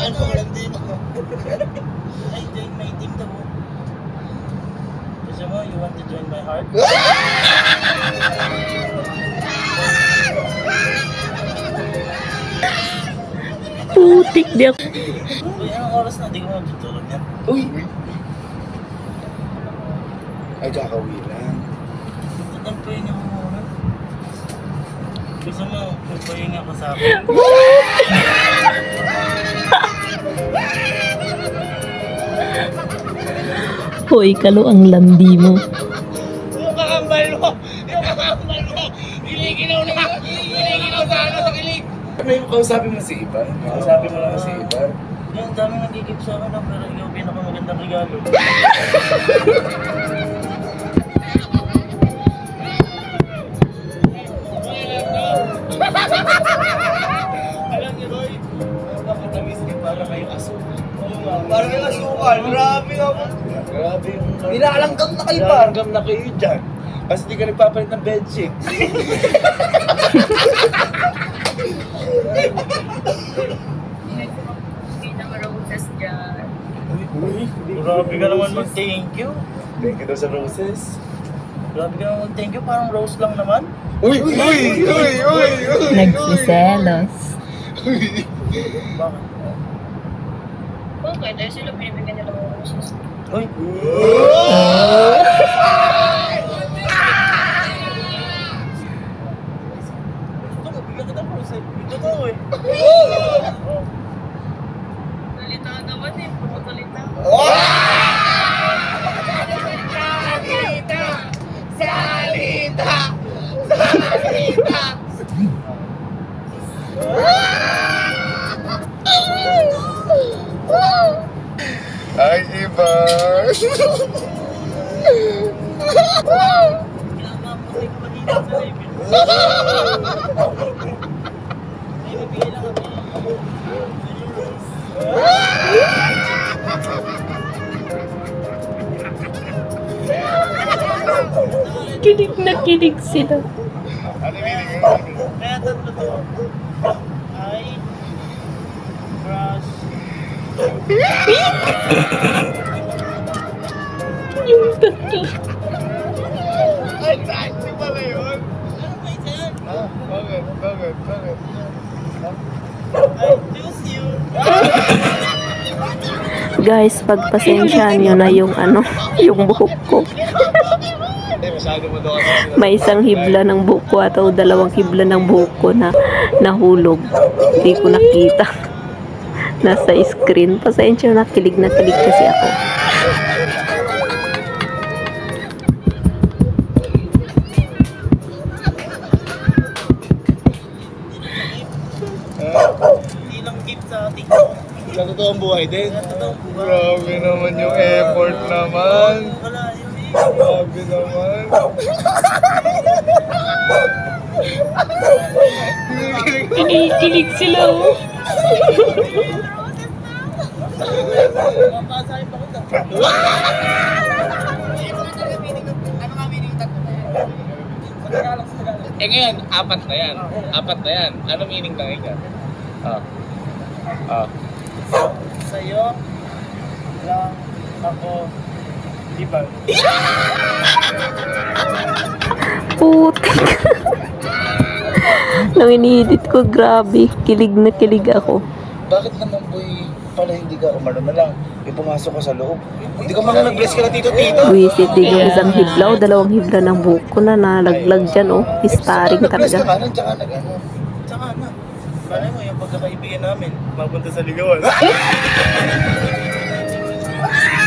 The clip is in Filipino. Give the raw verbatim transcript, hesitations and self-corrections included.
akin mga landi mo. Ay, join my team daw. Gusto mo, you want to join my heart? Putik di ako. Uy, anong oras na? Di ko magtutulog yan. Uy! Ay, kakawi lang. Tatampuin niyo mo muna. Gusto mo, magpahinga ka sa akin. Hoy, kalo ang landi mo. Yung kakambal mo! Yung kakambal mo! Giliginaw na! Giliginaw sa ano sa kilig! May kausapin mo si Iban? Kausapin mo lang si Iban? Yan, dami nagigip sa akin pero ikaw pinakamagandang regalo. Alam niyo, Roy, napakatamis niyo para kayong asukal. Para kayong asukal, grabe naman. Grabe yung... Pinalanggam na kayo ba? Pinalanggam na kayo dyan. Kasi di ka nagpapalit ng bedsheet. Uy, grabe ka naman mag-thank you. Thank you daw sa roses. Grabe ka naman mag-thank you, parang rose lang naman. Uy! Uy! Uy! Uy! Uy! Nagsiselos. Bakit? Okay, dahil sila pinibigyan nila ng roses. Uy! Ito, mabigyan kita ng rose eh. Ito to eh. Salita naman eh, puro salita. Salita! Salita! Ay, Iban! Pinapapatay ko kanina sa level. Ay, mabigyan lang ako. Kilig na kilig sila. Ano meaning mo? Kaya tatlo to. Ay, brush. Yung tatlo. Ay, taxi pala yun! Ano ba yan? Ah, bakit? Bakit? Bakit? I choose you. Guys, pagpasensyahan nyo na yung ano, yung buhok ko. Eh, masyado mo daw kasi. May isang hibla ng buhok ko at o dalawang hibla ng buhok ko na nahulog. Hindi ko nakita. Nasa screen. Pasensya na, kilig na kilig kasi ako. Hindi lang gift sa TikTok. Sa totoong buhay din. Sa totoong buhay. Grabe naman yung effort naman. Wala yun eh. Grabe naman. Kinikilig sila oh. Mapasahin pa ko sa. Eh ngayon, apat na yan. Apat na yan. Ano meaning ng ikan? Ah. Ah. Sa'yo lang ako ibang. Putik. Nang ini-edit ko, grabe. Kilig na kilig ako. Bakit naman boy pala hindi ka umano na lang? Ipumasok ka sa loob. Hindi ka man nag-bless ka na tito-tito. Buisit din yung isang hibla o dalawang hibla ng buhok ko na nalaglag dyan oh. Starring Nag-bless ka talaga. na, tsaka nag-ano. Tsaka na. Kala mo yung pagkakaibigan namin, mapunta sa ligawan.